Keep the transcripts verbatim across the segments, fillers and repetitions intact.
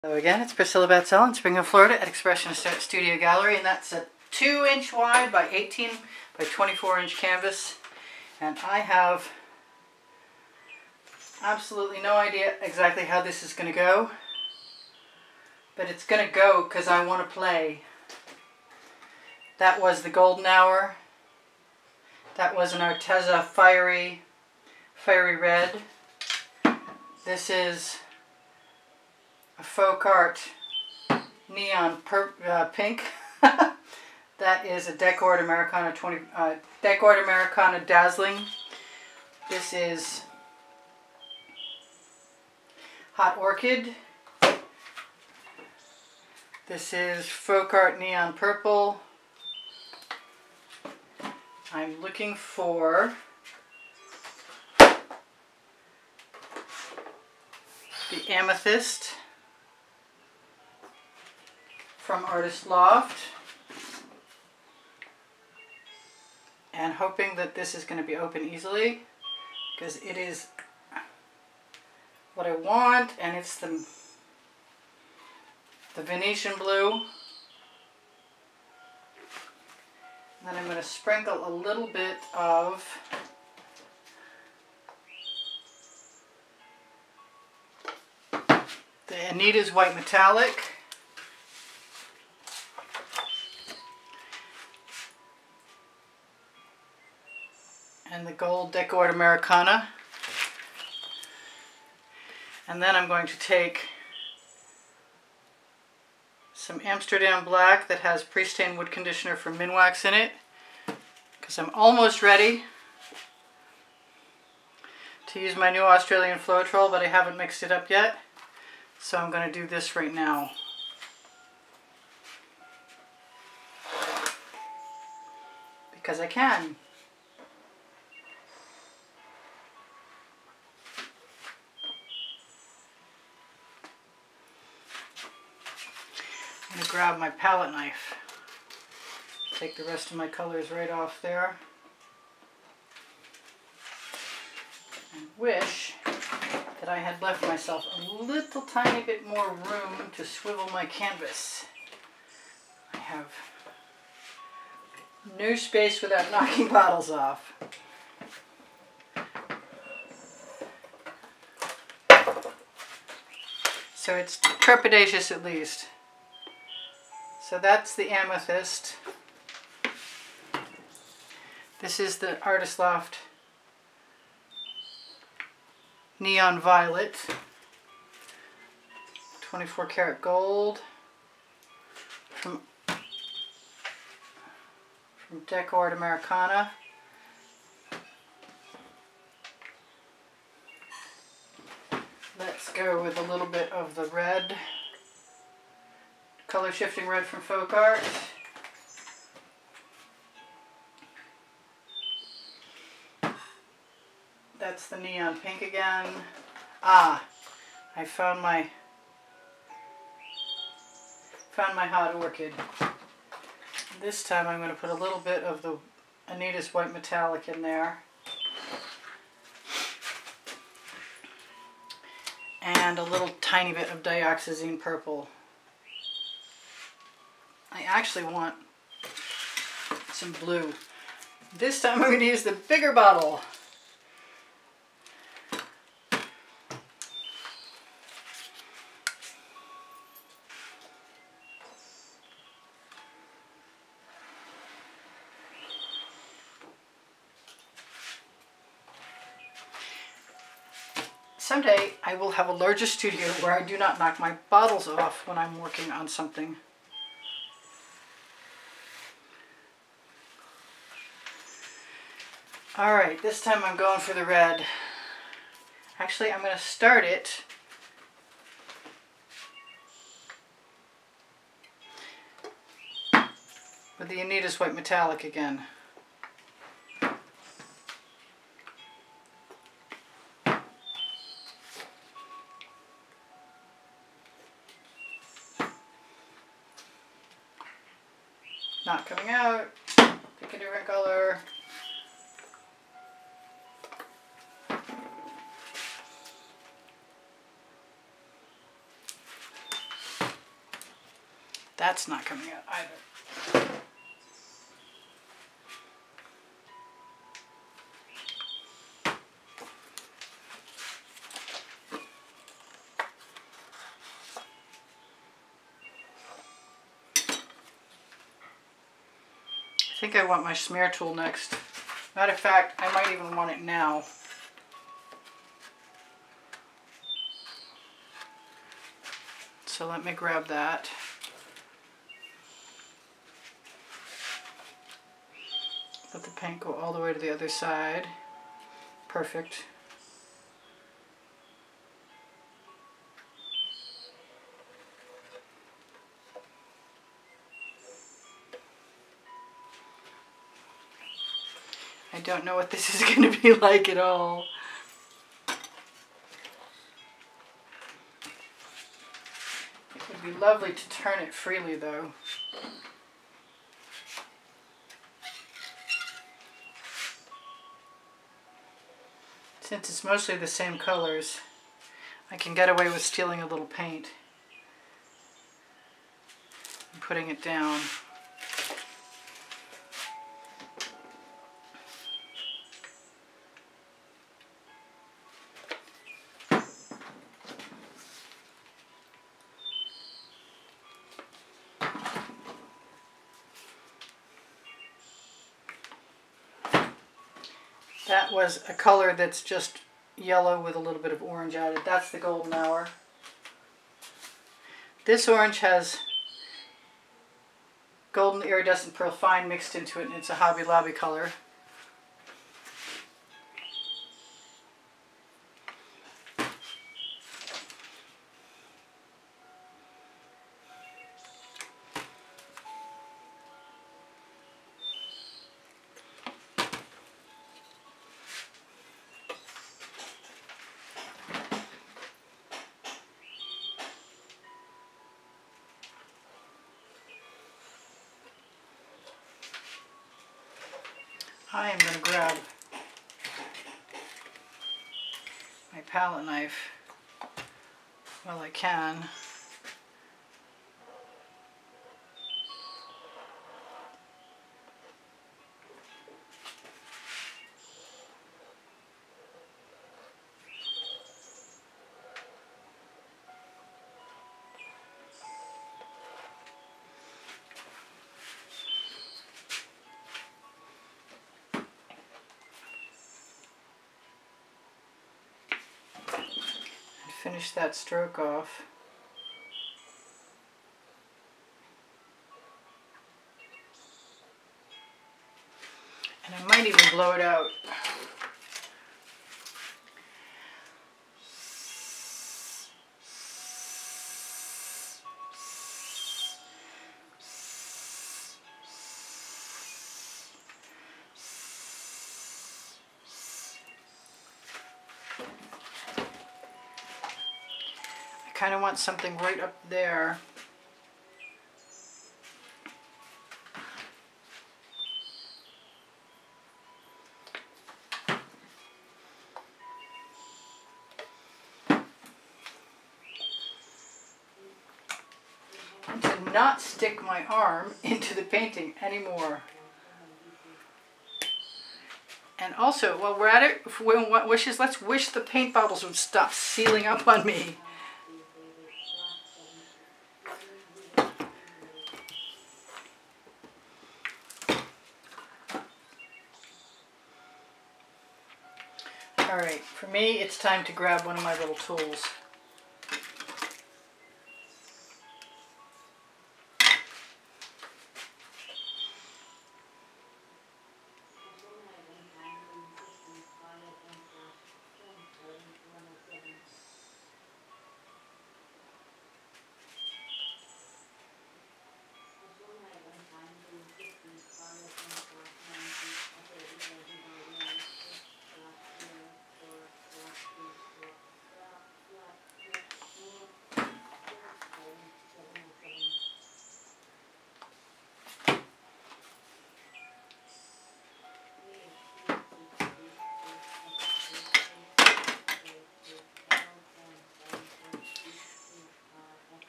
Hello again, it's Priscilla Batzell in Springfield, Florida at Expression Studio Gallery, and that's a two inch wide by eighteen by twenty-four inch canvas. And I have absolutely no idea exactly how this is going to go, but it's going to go because I want to play. That was the Golden Hour. That was an Arteza Fiery, Fiery Red. This is a Folk Art Neon per, uh, Pink. That is a Decor Americana twenty uh, Decor Americana Dazzling. This is Hot Orchid. This is Folk Art Neon Purple. I'm looking for the Amethyst from Artist Loft, and hoping that this is going to be open easily because it is what I want, and it's the the Venetian blue. And then I'm going to sprinkle a little bit of the Anita's White Metallic. And the Gold Decor Americana. And then I'm going to take some Amsterdam Black that has pre-stained wood conditioner from Minwax in it, because I'm almost ready to use my new Australian Floetrol, but I haven't mixed it up yet. So I'm going to do this right now. Because I can. I'm going to grab my palette knife. Take the rest of my colors right off there. And wish that I had left myself a little tiny bit more room to swivel my canvas. I have no space without knocking bottles off. So it's trepidatious at least. So that's the Amethyst. This is the Artist Loft Neon Violet, twenty-four karat gold from, from Decor Americana. Let's go with a little bit of the red. Color Shifting Red from Folk Art. That's the Neon Pink again. Ah, I found my found my Hot Orchid. This time I'm going to put a little bit of the Anita's White Metallic in there. And a little tiny bit of Dioxazine Purple. I actually want some blue. This time I'm going to use the bigger bottle. Someday I will have a larger studio where I do not knock my bottles off when I'm working on something. Alright, this time I'm going for the red. Actually, I'm going to start it with the Anita's White Metallic again. Not coming out. Pick a different color. That's not coming out either. I think I want my smear tool next. Matter of fact, I might even want it now. So let me grab that. Let the paint go all the way to the other side. Perfect. I don't know what this is going to be like at all. It would be lovely to turn it freely though. Since it's mostly the same colors, I can get away with stealing a little paint and putting it down. That was a color that's just yellow with a little bit of orange added. That's the golden hour. This orange has golden iridescent pearl fine mixed into it, and it's a Hobby Lobby color. I am going to grab my palette knife while I can. Finish that stroke off. And I might even blow it out. I kind of want something right up there. And to not stick my arm into the painting anymore. And also, while we're at it, if we want wishes, let's wish the paint bottles would stop sealing up on me. Alright, for me it's time to grab one of my little tools.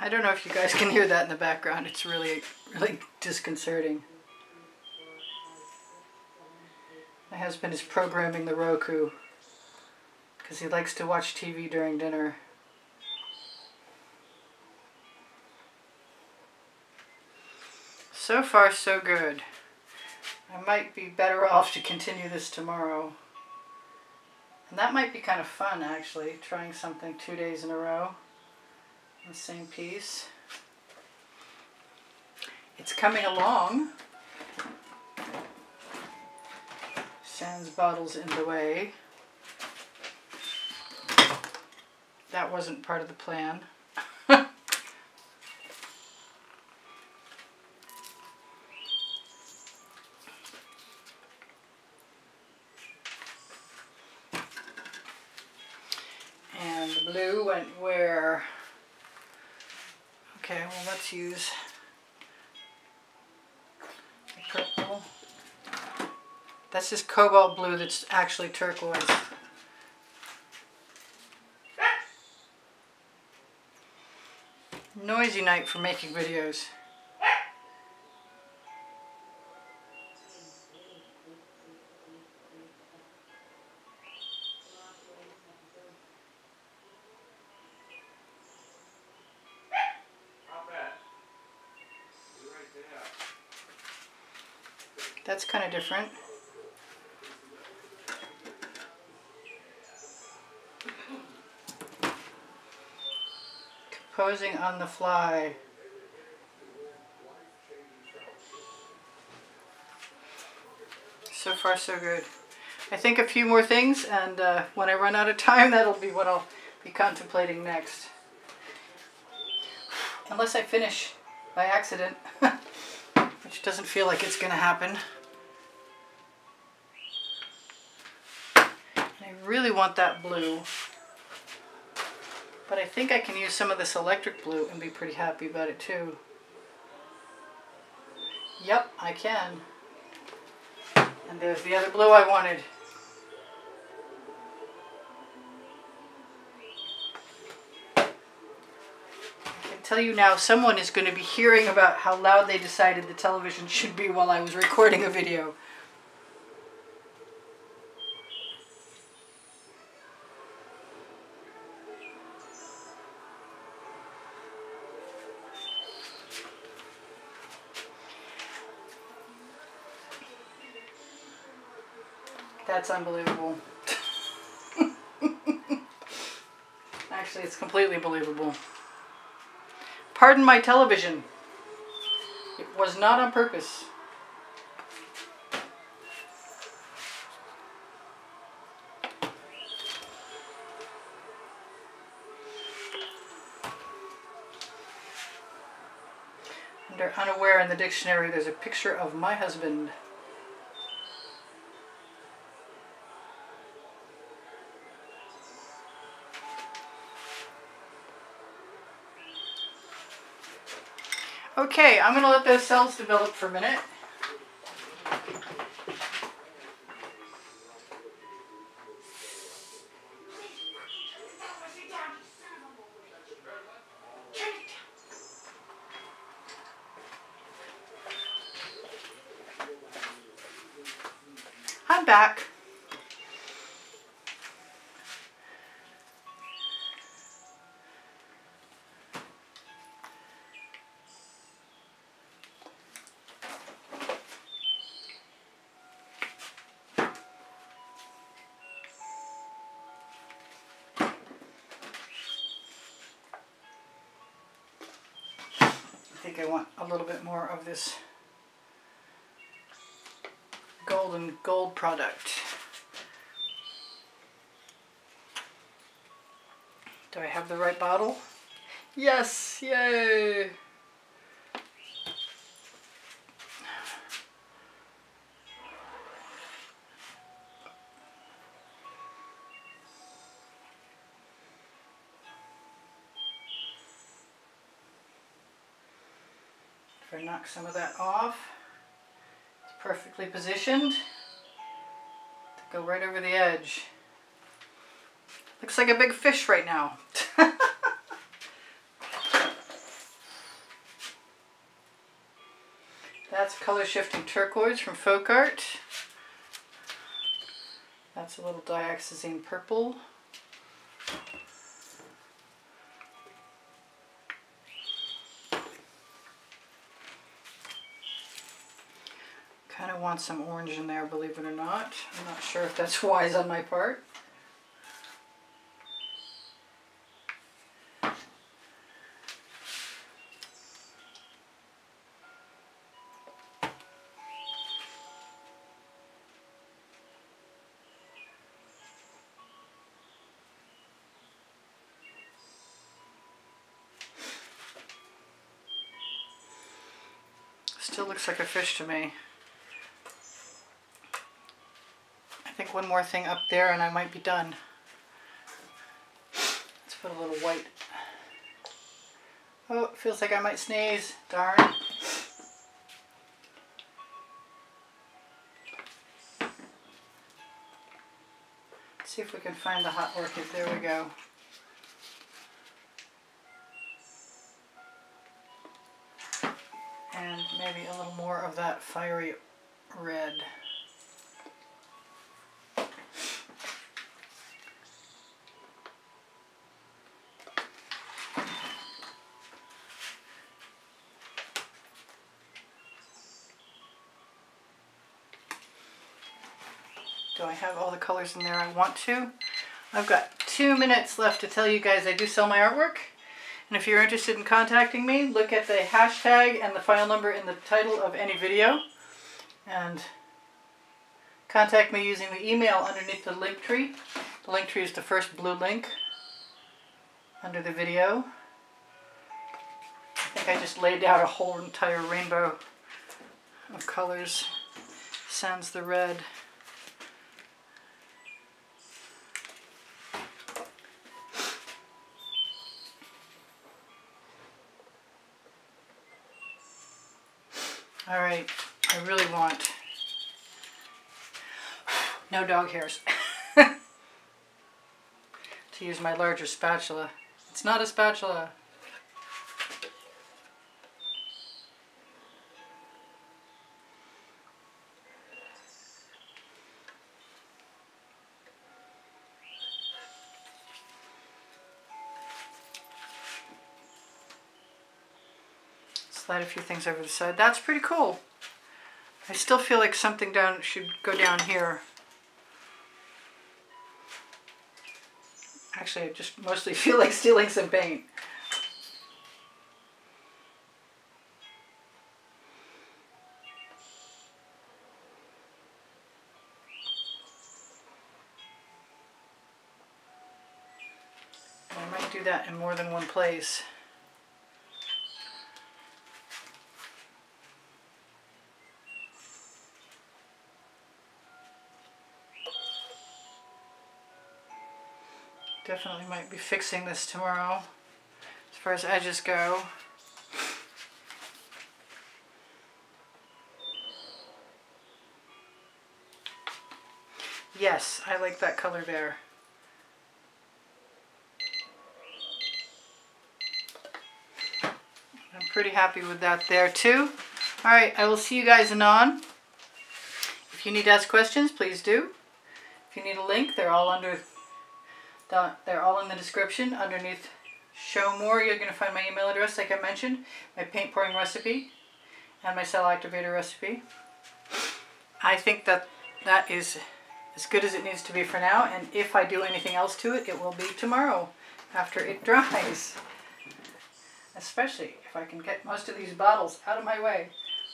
I don't know if you guys can hear that in the background. It's really, really disconcerting. My husband is programming the Roku because he likes to watch T V during dinner. So far, so good. I might be better off to continue this tomorrow. And that might be kind of fun, actually, trying something two days in a row. The same piece. It's coming along. Sans bottles in the way. That wasn't part of the plan. And the blue went where? Okay, well, let's use the purple. That's just cobalt blue that's actually turquoise. Noisy night for making videos. That's kind of different. Composing on the fly. So far, so good. I think a few more things, and uh, when I run out of time, that'll be what I'll be contemplating next. Unless I finish by accident, which doesn't feel like it's going to happen. I really want that blue, but I think I can use some of this electric blue and be pretty happy about it too. Yep, I can. And there's the other blue I wanted. I can tell you now, someone is going to be hearing about how loud they decided the television should be while I was recording a video. That's unbelievable. Actually, it's completely believable. Pardon my television. It was not on purpose. Under unaware in the dictionary, there's a picture of my husband. Okay, I'm going to let those cells develop for a minute. I'm back. I think I want a little bit more of this golden gold product. Do I have the right bottle? Yes! Yay! If I knock some of that off, it's perfectly positioned to go right over the edge. Looks like a big fish right now. That's color shifting turquoise from Folk Art. That's a little dioxazine purple. Kind of want some orange in there, believe it or not. I'm not sure if that's wise on my part. Still looks like a fish to me. I think one more thing up there and I might be done. Let's put a little white. Oh, it feels like I might sneeze. Darn. Let's see if we can find the hot orchid. There we go. And maybe a little more of that fiery red. Do I have all the colors in there I want to? I've got two minutes left to tell you guys I do sell my artwork. And if you're interested in contacting me, look at the hashtag and the file number in the title of any video. And contact me using the email underneath the link tree. The link tree is the first blue link under the video. I think I just laid out a whole entire rainbow of colors. Sans the red. All right, I really want no dog hairs to use my larger spatula. It's not a spatula. Slide a few things over the side. That's pretty cool. I still feel like something down should go down here. Actually, I just mostly feel like stealing some paint. I might do that in more than one place. Definitely might be fixing this tomorrow as far as edges go. Yes, I like that color there. I'm pretty happy with that there too. Alright, I will see you guys anon. If you need to ask questions, please do. If you need a link, they're all under They're all in the description underneath show more. You're going to find my email address like I mentioned, my paint pouring recipe, and my cell activator recipe. I think that that is as good as it needs to be for now, and if I do anything else to it, it will be tomorrow after it dries. Especially if I can get most of these bottles out of my way.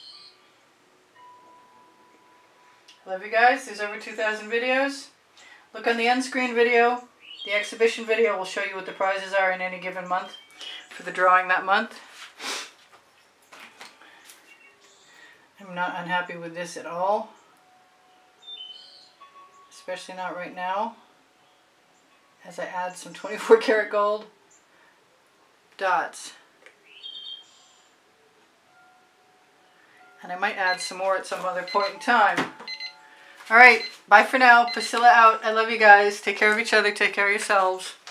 I love you guys. There's over two thousand videos. Look on the end screen video. The exhibition video will show you what the prizes are in any given month for the drawing that month. I'm not unhappy with this at all. Especially not right now. As I add some twenty-four karat gold dots. And I might add some more at some other point in time. Alright, bye for now. Priscilla out. I love you guys. Take care of each other. Take care of yourselves.